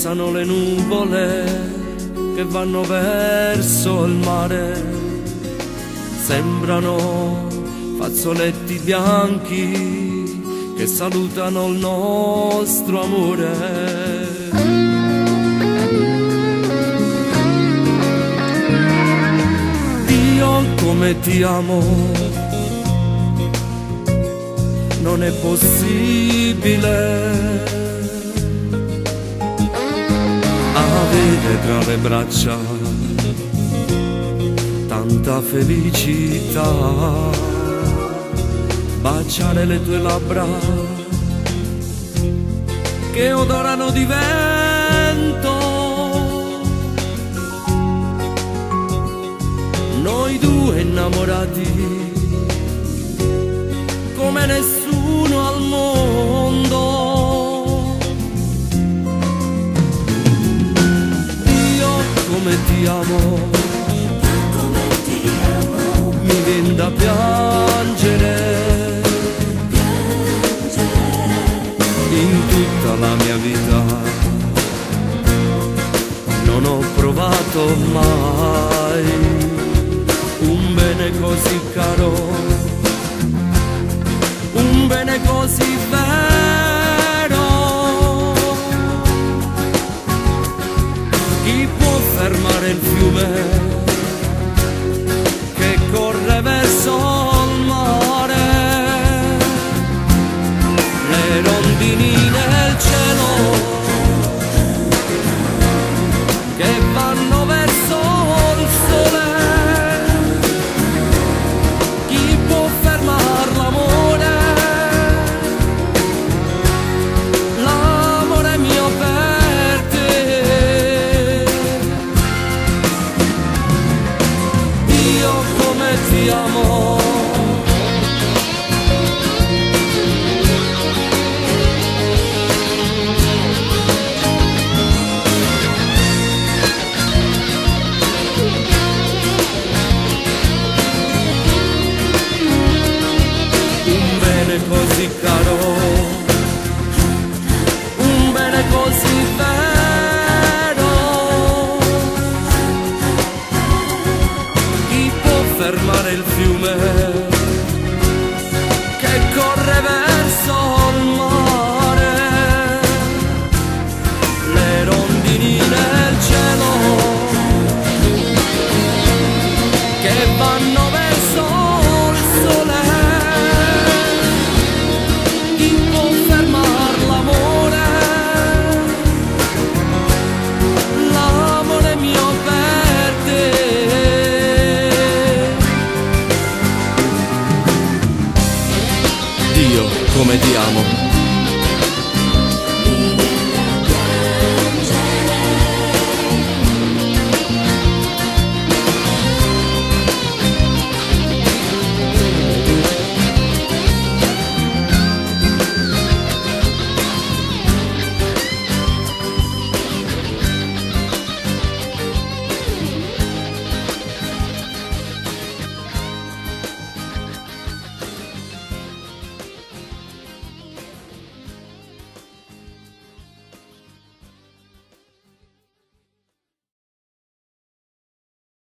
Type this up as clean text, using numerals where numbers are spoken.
Passano le nuvole che vanno verso il mare, sembrano fazzoletti bianchi che salutano il nostro amore. Dio, come ti amo, non è possibile avere tra le braccia tanta felicità, baciare le tue labbra che odorano di vento, noi due innamorati come nessuno al mondo. Come ti amo, mi viene da piangere, in tutta la mia vita non ho provato mai un bene così caro, un bene così vero. Chi può fermare il fiume che corre verso il mare? Le rondini nel cielo che vanno verso il sole. Chi può fermare l'amore? L'amore mio per te. Ti amo, un bene così caro, un bene così vero. Chi può fermare il fiume che corre verso il mare? Le rondini nel cielo che vanno verso il sole. Chi può fermare l'amore? L'amore mio per te. Dio, come ti amo.